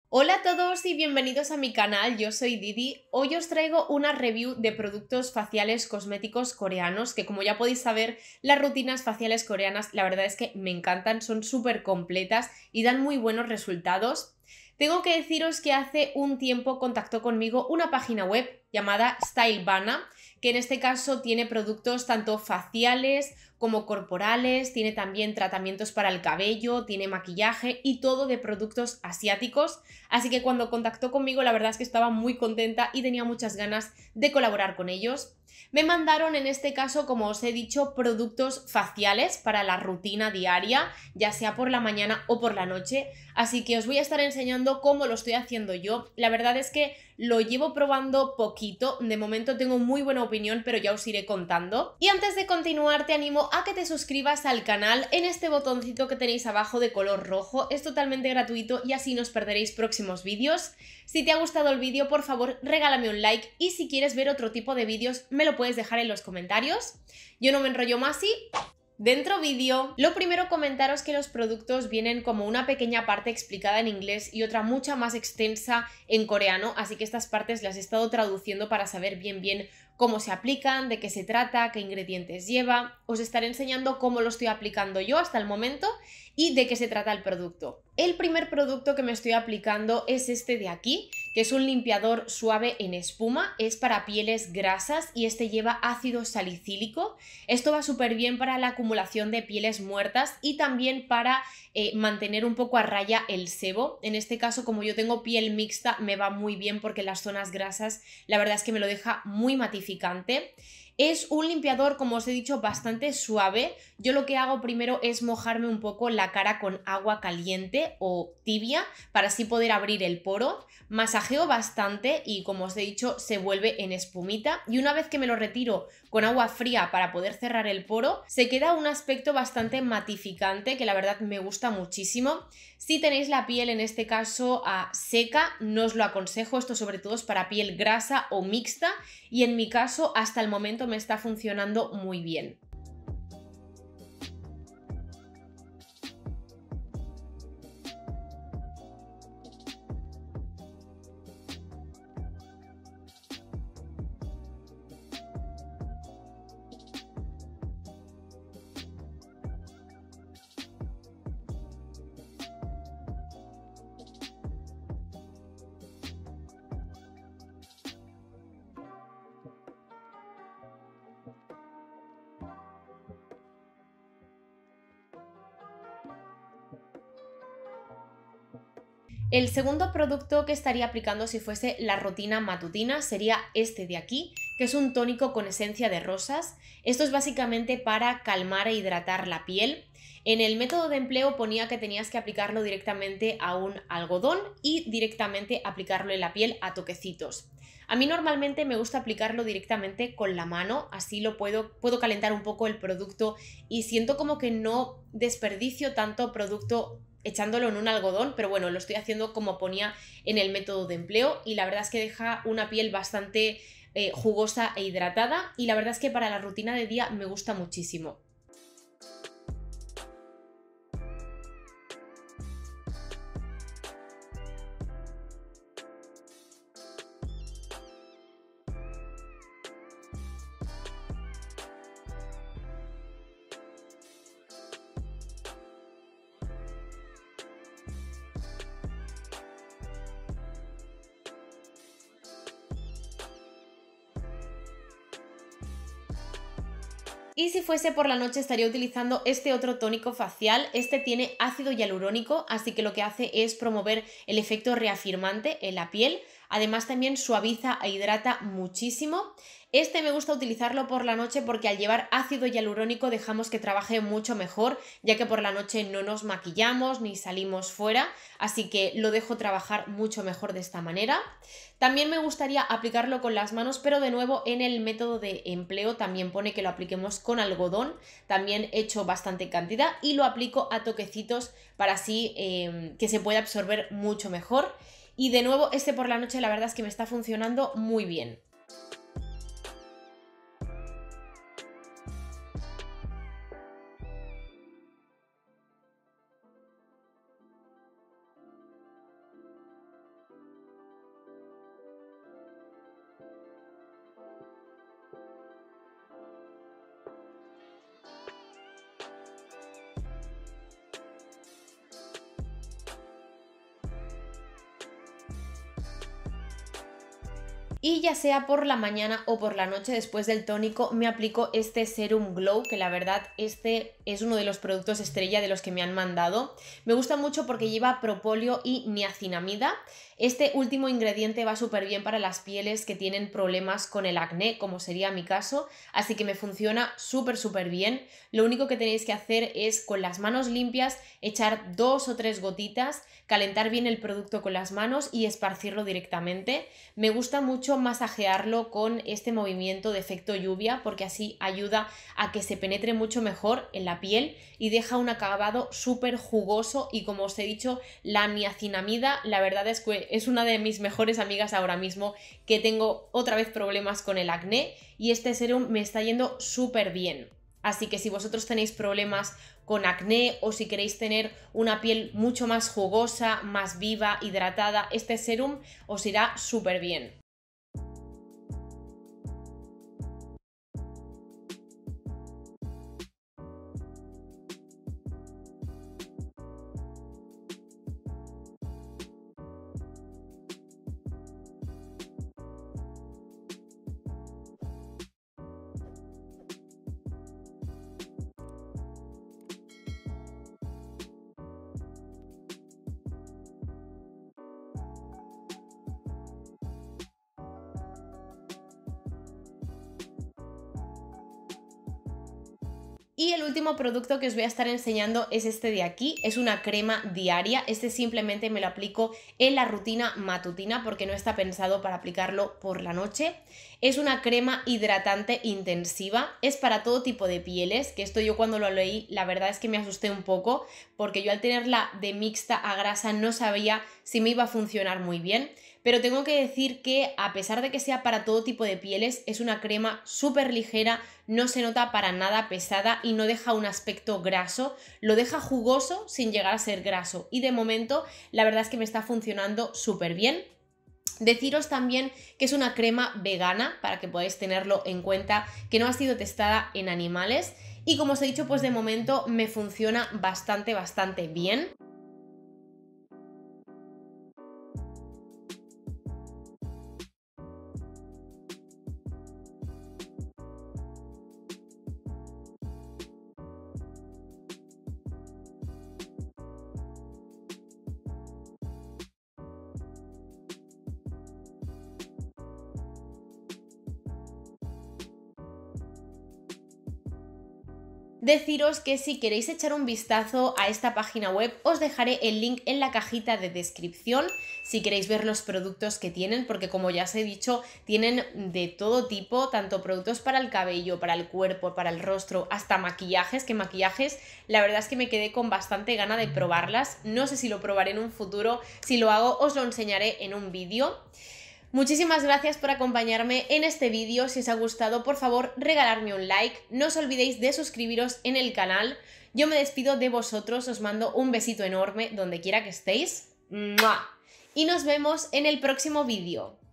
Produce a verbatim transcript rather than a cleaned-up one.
Hola a todos y bienvenidos a mi canal, yo soy Didi. Hoy os traigo una review de productos faciales cosméticos coreanos, que como ya podéis saber, las rutinas faciales coreanas la verdad es que me encantan, son súper completas y dan muy buenos resultados. Tengo que deciros que hace un tiempo contactó conmigo una página web llamada Stylevana, que en este caso tiene productos tanto faciales como corporales, tiene también tratamientos para el cabello, tiene maquillaje y todo de productos asiáticos. Así que cuando contactó conmigo la verdad es que estaba muy contenta y tenía muchas ganas de colaborar con ellos. Me mandaron en este caso, como os he dicho, productos faciales para la rutina diaria, ya sea por la mañana o por la noche, así que os voy a estar enseñando cómo lo estoy haciendo yo. La verdad es que lo llevo probando poquito, de momento tengo muy buena opinión, pero ya os iré contando. Y antes de continuar te animo a que te suscribas al canal en este botoncito que tenéis abajo de color rojo, es totalmente gratuito y así no os perderéis próximos vídeos. Si te ha gustado el vídeo, por favor regálame un like y si quieres ver otro tipo de vídeos me lo puedes dejar en los comentarios. Yo no me enrollo más y dentro vídeo. Lo primero, comentaros que los productos vienen como una pequeña parte explicada en inglés y otra mucha más extensa en coreano, así que estas partes las he estado traduciendo para saber bien bien cómo se aplican, de qué se trata, qué ingredientes lleva. Os estaré enseñando cómo lo estoy aplicando yo hasta el momento y de qué se trata el producto. El primer producto que me estoy aplicando es este de aquí, que es un limpiador suave en espuma, es para pieles grasas y este lleva ácido salicílico. Esto va súper bien para la acumulación de pieles muertas y también para eh, mantener un poco a raya el sebo. En este caso, como yo tengo piel mixta, me va muy bien porque las zonas grasas la verdad es que me lo deja muy matificante. Es un limpiador, como os he dicho, bastante suave. Yo lo que hago primero es mojarme un poco la cara con agua caliente o tibia para así poder abrir el poro. Masajeo bastante y, como os he dicho, se vuelve en espumita. Y una vez que me lo retiro con agua fría para poder cerrar el poro, se queda un aspecto bastante matificante que la verdad me gusta muchísimo. Si tenéis la piel en este caso a seca, no os lo aconsejo, esto sobre todo es para piel grasa o mixta y en mi caso hasta el momento me está funcionando muy bien. El segundo producto que estaría aplicando si fuese la rutina matutina sería este de aquí, que es un tónico con esencia de rosas. Esto es básicamente para calmar e hidratar la piel. En el método de empleo ponía que tenías que aplicarlo directamente a un algodón y directamente aplicarlo en la piel a toquecitos. A mí normalmente me gusta aplicarlo directamente con la mano, así lo puedo, puedo calentar un poco el producto y siento como que no desperdicio tanto producto echándolo en un algodón, pero bueno, lo estoy haciendo como ponía en el método de empleo y la verdad es que deja una piel bastante eh, jugosa e hidratada y la verdad es que para la rutina de día me gusta muchísimo. Y si fuese por la noche estaría utilizando este otro tónico facial. Este tiene ácido hialurónico, así que lo que hace es promover el efecto reafirmante en la piel. Además también suaviza e hidrata muchísimo. Este me gusta utilizarlo por la noche porque al llevar ácido hialurónico dejamos que trabaje mucho mejor, ya que por la noche no nos maquillamos ni salimos fuera, así que lo dejo trabajar mucho mejor de esta manera. También me gustaría aplicarlo con las manos, pero de nuevo en el método de empleo también pone que lo apliquemos con algodón, también echo bastante cantidad y lo aplico a toquecitos para así eh, que se pueda absorber mucho mejor. Y de nuevo este por la noche la verdad es que me está funcionando muy bien. Y ya sea por la mañana o por la noche después del tónico me aplico este Serum Glow, que la verdad este es uno de los productos estrella de los que me han mandado. Me gusta mucho porque lleva propóleo y niacinamida. Este último ingrediente va súper bien para las pieles que tienen problemas con el acné, como sería mi caso, así que me funciona súper súper bien. Lo único que tenéis que hacer es con las manos limpias echar dos o tres gotitas, calentar bien el producto con las manos y esparcirlo directamente. Me gusta mucho masajearlo con este movimiento de efecto lluvia porque así ayuda a que se penetre mucho mejor en la piel y deja un acabado súper jugoso, y como os he dicho, la niacinamida la verdad es que es una de mis mejores amigas ahora mismo, que tengo otra vez problemas con el acné y este serum me está yendo súper bien. Así que si vosotros tenéis problemas con acné o si queréis tener una piel mucho más jugosa, más viva, hidratada, este serum os irá súper bien. Y el último producto que os voy a estar enseñando es este de aquí, es una crema diaria. Este simplemente me lo aplico en la rutina matutina porque no está pensado para aplicarlo por la noche. Es una crema hidratante intensiva, es para todo tipo de pieles, que esto yo cuando lo leí la verdad es que me asusté un poco porque yo al tenerla de mixta a grasa no sabía si me iba a funcionar muy bien. Pero tengo que decir que a pesar de que sea para todo tipo de pieles, es una crema súper ligera, no se nota para nada pesada y no deja un aspecto graso, lo deja jugoso sin llegar a ser graso, y de momento la verdad es que me está funcionando súper bien. Deciros también que es una crema vegana, para que podáis tenerlo en cuenta, que no ha sido testada en animales, y como os he dicho, pues de momento me funciona bastante, bastante bien. Deciros que si queréis echar un vistazo a esta página web os dejaré el link en la cajita de descripción si queréis ver los productos que tienen, porque como ya os he dicho, tienen de todo tipo, tanto productos para el cabello, para el cuerpo, para el rostro, hasta maquillajes, que maquillajes la verdad es que me quedé con bastante gana de probarlas. No sé si lo probaré en un futuro, si lo hago os lo enseñaré en un vídeo. Muchísimas gracias por acompañarme en este vídeo. Si os ha gustado, por favor, regalarme un like. No os olvidéis de suscribiros en el canal. Yo me despido de vosotros, os mando un besito enorme donde quiera que estéis. ¡Mua! Y nos vemos en el próximo vídeo.